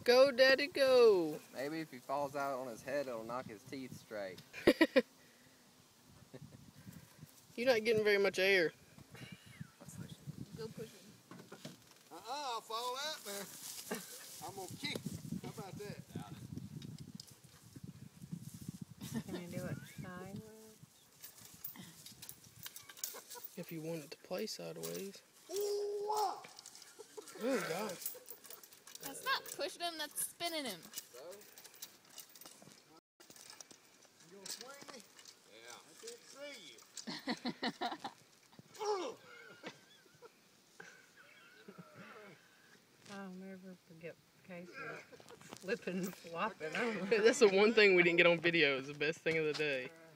Go, Daddy, go. Maybe if he falls out on his head, it'll knock his teeth straight. You're not getting very much air. Go push him. I'll fall out there. I'm gonna kick you. How about that? Can you do it sideways? If you want it to play sideways. Ooh, Oh, God. That's not pushing him, that's spinning him. So? You gonna swing me? Yeah. I can't see you. I'll never forget Casey flipping and flopping over. That's the one thing we didn't get on video. Is the best thing of the day.